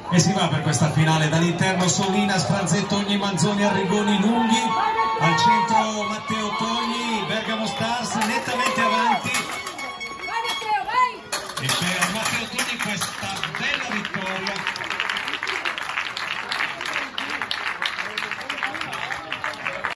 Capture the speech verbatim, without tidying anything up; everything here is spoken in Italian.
E si va per questa finale dall'interno Solina, Sfranzetto, Ogni, Manzoni, Arrigoni, Lunghi, al centro Matteo Togni, Bergamo Stars nettamente avanti. E per Matteo Togni questa bella vittoria.